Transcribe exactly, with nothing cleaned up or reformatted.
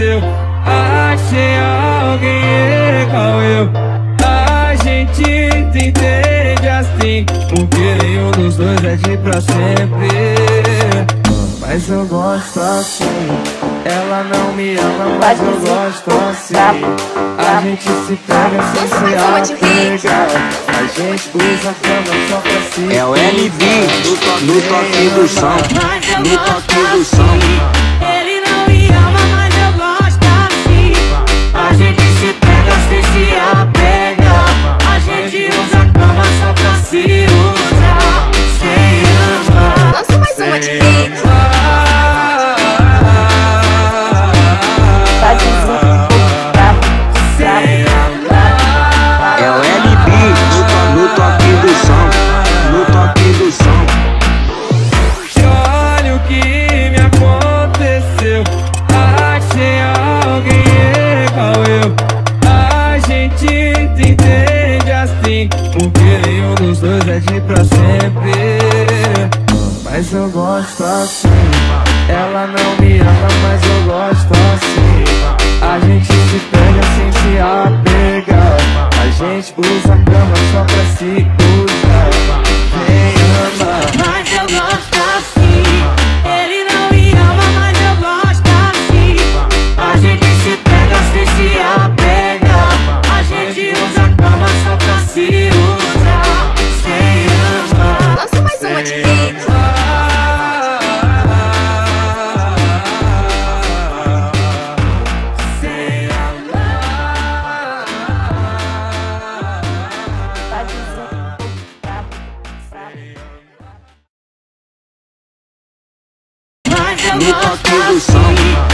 aconteceu. Achei alguém igual eu. A gente entende assim, porque nenhum dos dois é de pra sempre. Mas eu gosto assim. Ela não me ama, mas eu gosto assim. A gente se pega sem se apegar. A gente usa a cama só pra si. É o L B no toque do som, no toque do som. Ele não me ama, mas eu gosto assim. A gente se pega sem se apegar. A gente usa a cama só pra se usar. Sem amar. Lança mais uma de hit. É o L B no toque do som, no toque do som. E olha o que me aconteceu. Achei alguém igual eu. A gente entende assim, porque nenhum dos dois é de pra sempre. Mas eu gosto assim. Ela não me ama, mas eu gosto assim. A gente se pega sem se apegar. A gente usa a cama só pra se usar. Vem amar. Mas eu gosto assim. Ele não me ama, mas eu gosto assim. A gente se pega sem se apegar. A gente usa a cama só pra se usar. Sem amar. Lança mais uma de hit. Mas eu No gosto toque do assim. som.